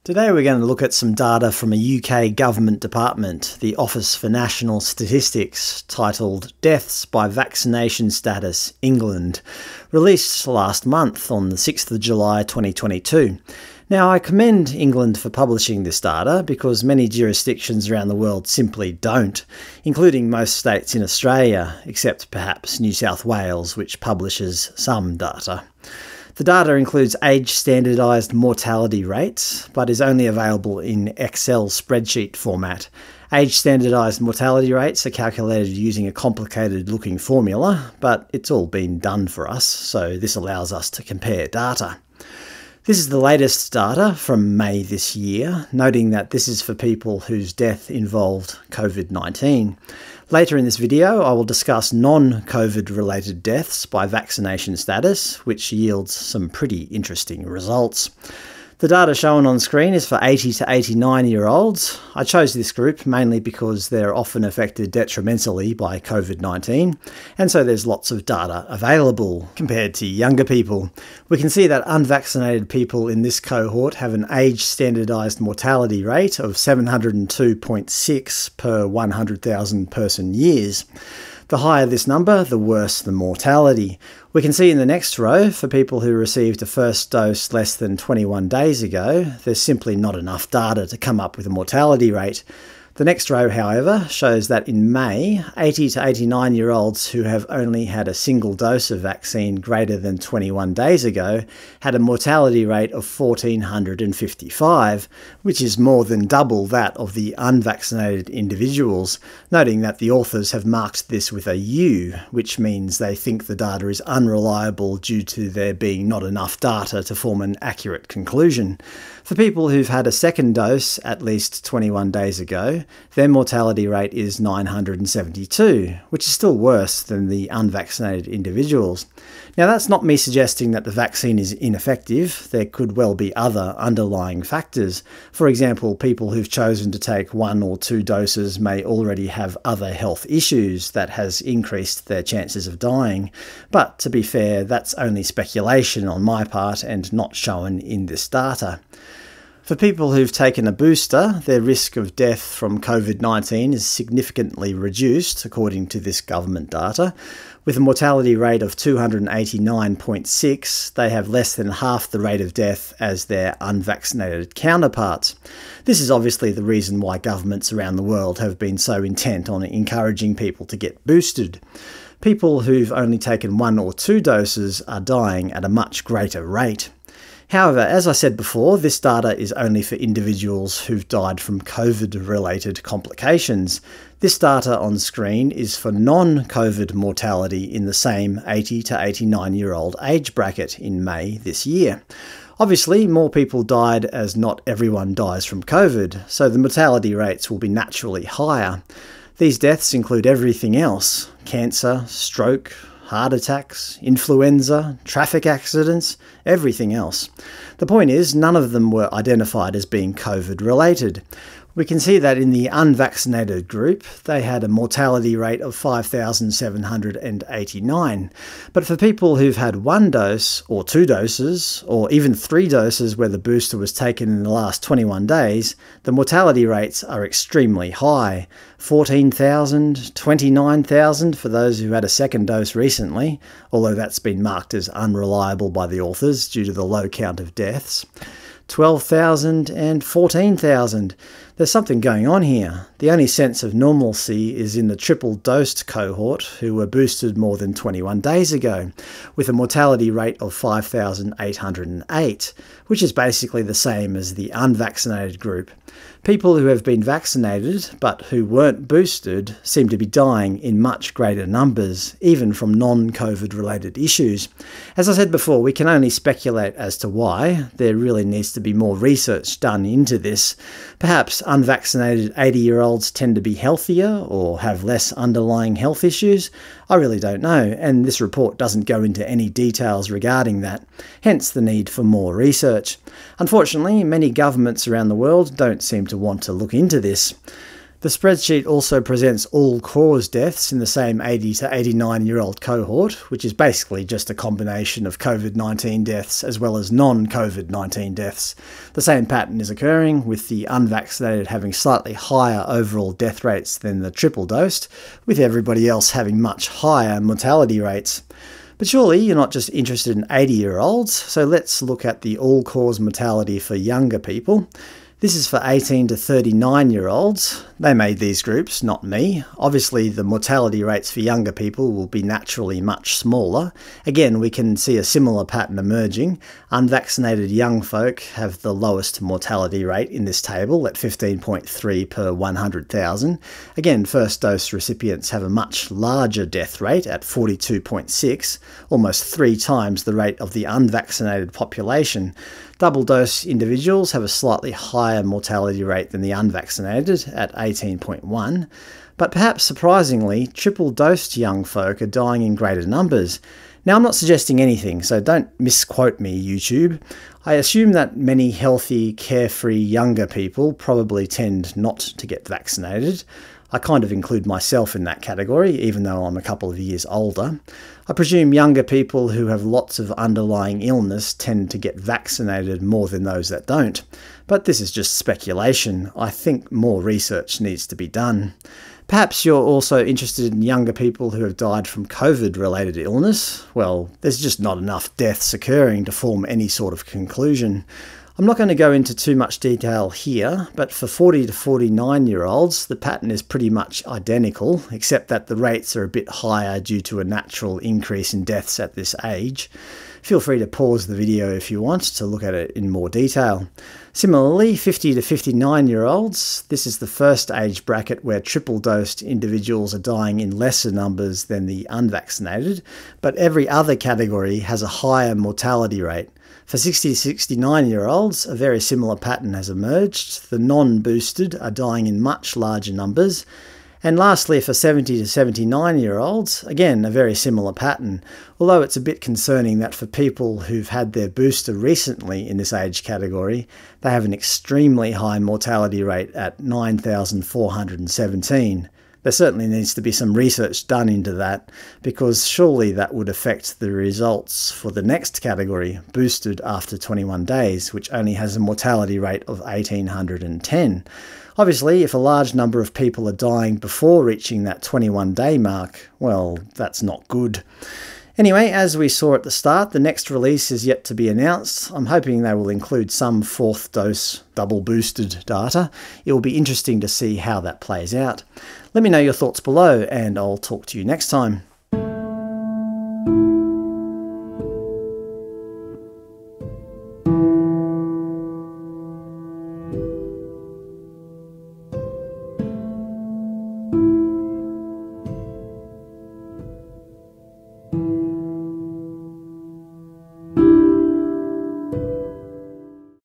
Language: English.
Today we're going to look at some data from a UK government department, the Office for National Statistics, titled Deaths by Vaccination Status, England, released last month on the 6th of July 2022. Now, I commend England for publishing this data because many jurisdictions around the world simply don't, including most states in Australia, except perhaps New South Wales, which publishes some data. The data includes age-standardised mortality rates, but is only available in Excel spreadsheet format. Age-standardised mortality rates are calculated using a complicated-looking formula, but it's all been done for us, so this allows us to compare data. This is the latest data from May this year, noting that this is for people whose death involved COVID-19. Later in this video, I will discuss non-COVID related deaths by vaccination status, which yields some pretty interesting results. The data shown on screen is for 80 to 89-year-olds. I chose this group mainly because they're often affected detrimentally by COVID-19, and so there's lots of data available compared to younger people. We can see that unvaccinated people in this cohort have an age-standardised mortality rate of 702.6 per 100,000 person years. The higher this number, the worse the mortality. We can see in the next row, for people who received a first dose less than 21 days ago, there's simply not enough data to come up with a mortality rate. The next row, however, shows that in May, 80 to 89-year-olds who have only had a single dose of vaccine greater than 21 days ago had a mortality rate of 1,455, which is more than double that of the unvaccinated individuals, noting that the authors have marked this with a U, which means they think the data is unreliable due to there being not enough data to form an accurate conclusion. For people who've had a second dose at least 21 days ago, their mortality rate is 972, which is still worse than the unvaccinated individuals. Now, that's not me suggesting that the vaccine is ineffective. There could well be other underlying factors. For example, people who've chosen to take 1 or 2 doses may already have other health issues that has increased their chances of dying. But to be fair, that's only speculation on my part and not shown in this data. For people who've taken a booster, their risk of death from COVID-19 is significantly reduced, according to this government data. With a mortality rate of 289.6, they have less than half the rate of death as their unvaccinated counterparts. This is obviously the reason why governments around the world have been so intent on encouraging people to get boosted. People who've only taken 1 or 2 doses are dying at a much greater rate. However, as I said before, this data is only for individuals who've died from COVID-related complications. This data on screen is for non-COVID mortality in the same 80 to 89-year-old age bracket in May this year. Obviously, more people died as not everyone dies from COVID, so the mortality rates will be naturally higher. These deaths include everything else: cancer, stroke, heart attacks, influenza, traffic accidents, everything else. The point is, none of them were identified as being COVID-related. We can see that in the unvaccinated group, they had a mortality rate of 5,789. But for people who've had 1 dose, or 2 doses, or even 3 doses where the booster was taken in the last 21 days, the mortality rates are extremely high. 14,000, 29,000 for those who had a second dose recently, although that's been marked as unreliable by the authors due to the low count of deaths. 12,000 and 14,000. There's something going on here. The only sense of normalcy is in the triple-dosed cohort who were boosted more than 21 days ago, with a mortality rate of 5,808, which is basically the same as the unvaccinated group. People who have been vaccinated but who weren't boosted seem to be dying in much greater numbers, even from non-COVID related issues. As I said before, we can only speculate as to why. There really needs to be more research done into this. Perhaps unvaccinated 80-year-olds tend to be healthier or have less underlying health issues. I really don't know, and this report doesn't go into any details regarding that, hence the need for more research. Unfortunately, many governments around the world don't seem to want to look into this. The The spreadsheet also presents all-cause deaths in the same 80 to 89-year-old cohort, which is basically just a combination of COVID-19 deaths as well as non-COVID-19 deaths. The same pattern is occurring, with the unvaccinated having slightly higher overall death rates than the triple-dosed, with everybody else having much higher mortality rates. But surely you're not just interested in 80-year-olds, so let's look at the all-cause mortality for younger people. This is for 18 to 39-year-olds. They made these groups, not me. Obviously, the mortality rates for younger people will be naturally much smaller. Again, we can see a similar pattern emerging. Unvaccinated young folk have the lowest mortality rate in this table at 15.3 per 100,000. Again, first dose recipients have a much larger death rate at 42.6, almost 3 times the rate of the unvaccinated population. Double-dose individuals have a slightly higher mortality rate than the unvaccinated at 18.1, but perhaps surprisingly, triple-dosed young folk are dying in greater numbers. Now, I'm not suggesting anything, so don't misquote me, YouTube. I assume that many healthy, carefree younger people probably tend not to get vaccinated. I kind of include myself in that category, even though I'm a couple of years older. I presume younger people who have lots of underlying illness tend to get vaccinated more than those that don't. But this is just speculation. I think more research needs to be done. Perhaps you're also interested in younger people who have died from COVID-related illness. Well, there's just not enough deaths occurring to form any sort of conclusion. I'm not going to go into too much detail here, but for 40 to 49-year-olds, the pattern is pretty much identical, except that the rates are a bit higher due to a natural increase in deaths at this age. Feel free to pause the video if you want to look at it in more detail. Similarly, 50 to 59-year-olds, this is the first age bracket where triple-dosed individuals are dying in lesser numbers than the unvaccinated, but every other category has a higher mortality rate. For 60 to 69-year-olds, a very similar pattern has emerged. The non-boosted are dying in much larger numbers. And lastly, for 70 to 79-year-olds, again, a very similar pattern, although it's a bit concerning that for people who've had their booster recently in this age category, they have an extremely high mortality rate at 9,417. There certainly needs to be some research done into that, because surely that would affect the results for the next category, boosted after 21 days, which only has a mortality rate of 1,810. Obviously, if a large number of people are dying before reaching that 21-day mark, well, that's not good. Anyway, as we saw at the start, the next release is yet to be announced. I'm hoping they will include some 4th dose double boosted data. It will be interesting to see how that plays out. Let me know your thoughts below, and I'll talk to you next time.